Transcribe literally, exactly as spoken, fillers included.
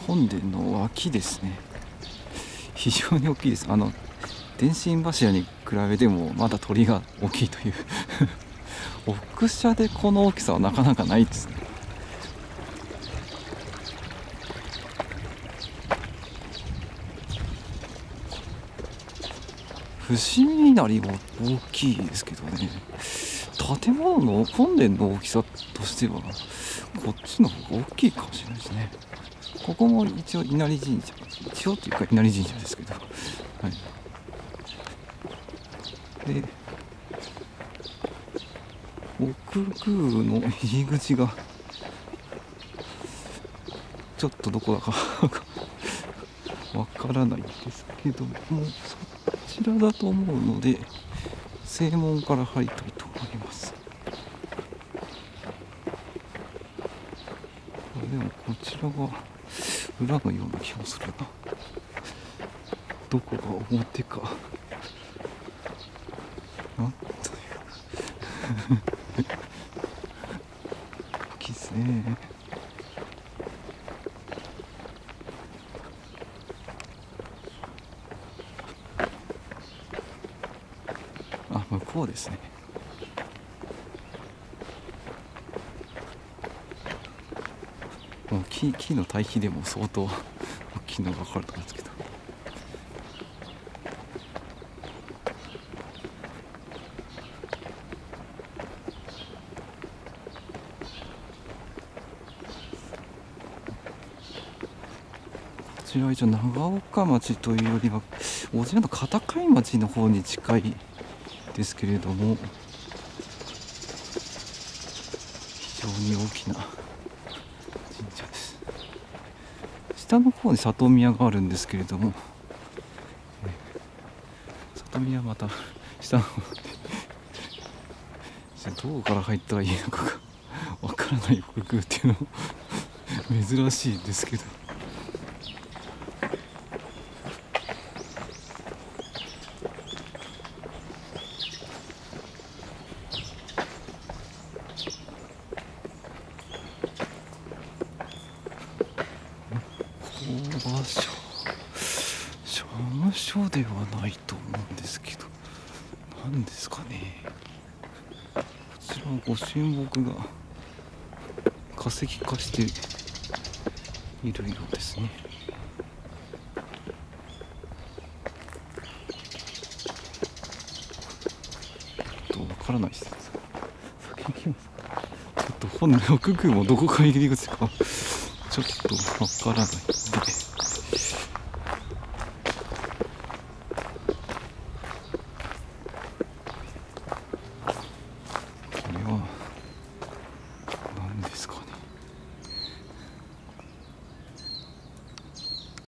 本殿の脇ですね。非常に大きいです。あの電信柱に比べてもまだ鳥が大きいという奥社でこの大きさはなかなかないですね。伏見稲荷も大きいですけどね、建物の本殿の大きさとしてはこっちの方が大きいかもしれないですね。ここも一応稲荷神社、一応っていうか稲荷神社ですけど、はい、で奥宮の入り口がちょっとどこだかわからないんですけども、そちらだと思うので正門から入りたいと思います。でもこちらが裏のような気もするな。どこが表かなんという大きいですね。あ、向こうですね。もう 木, 木の対比でも相当大きいのが分かると思うんですけど、こちらは一応長岡町というよりは小千谷の片貝町の方に近いですけれども、非常に大きな神社です。下の方に里宮があるんですけれども、里宮また下の方でどこから入ったらいいのかがわからない奥宮っていうのも珍しいですけど、場所社務所ではないと思うんですけど、何ですかね。こちらはご神木が化石化しているようですね。ちょっとわからないです。先行きます。ちょっと本の奥宮もどこが入り口かちょっとわからないんで、これは何ですか